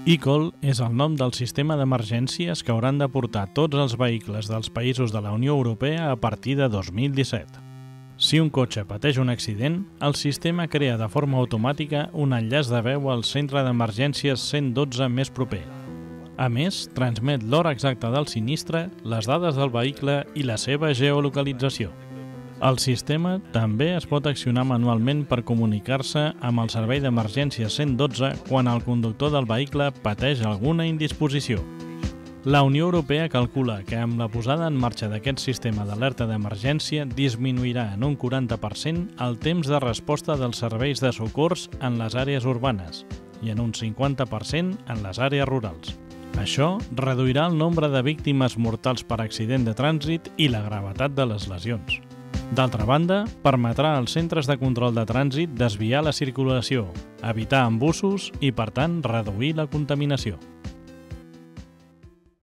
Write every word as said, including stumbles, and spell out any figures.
eCall és el nom del sistema d'emergències que hauran de portar tots els vehicles dels països de la Unió Europea a partir de dos mil disset. Si un cotxe pateix un accident, el sistema crea de forma automàtica un enllaç de veu al centre d'emergències cent dotze més proper. A més, transmet l'hora exacta del sinistre, les dades del vehicle i la seva geolocalització. El sistema també es pot accionar manualment per comunicar-se amb el servei d'emergències cent dotze quan el conductor del vehicle pateix alguna indisposició. La Unió Europea calcula que amb la posada en marxa d'aquest sistema d'alerta d'emergència disminuirà en un quaranta per cent el temps de resposta dels serveis de socors en les àrees urbanes i en un cinquanta per cent en les àrees rurals. Això reduirà el nombre de víctimes mortals per accident de trànsit i la gravetat de les lesions. D'altra banda, permetrà als centres de control de trànsit desviar la circulació, evitar embussos i, per tant, reduir la contaminació.